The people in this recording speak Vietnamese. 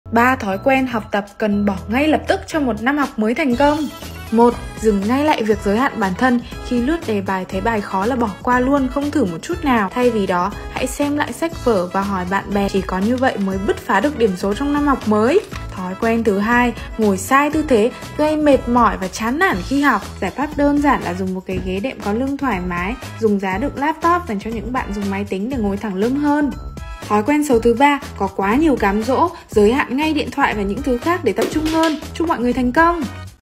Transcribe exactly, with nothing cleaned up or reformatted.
ba thói quen học tập cần bỏ ngay lập tức cho một năm học mới thành công. một. Dừng ngay lại việc giới hạn bản thân. Khi lướt đề bài thấy bài khó là bỏ qua luôn, không thử một chút nào. Thay vì đó, hãy xem lại sách vở và hỏi bạn bè. Chỉ có như vậy mới bứt phá được điểm số trong năm học mới. Thói quen thứ hai, ngồi sai tư thế gây mệt mỏi và chán nản khi học. Giải pháp đơn giản là dùng một cái ghế đệm có lưng thoải mái, dùng giá đựng laptop dành cho những bạn dùng máy tính để ngồi thẳng lưng hơn. Thói quen xấu thứ ba, có quá nhiều cám dỗ, giới hạn ngay điện thoại và những thứ khác để tập trung hơn. Chúc mọi người thành công!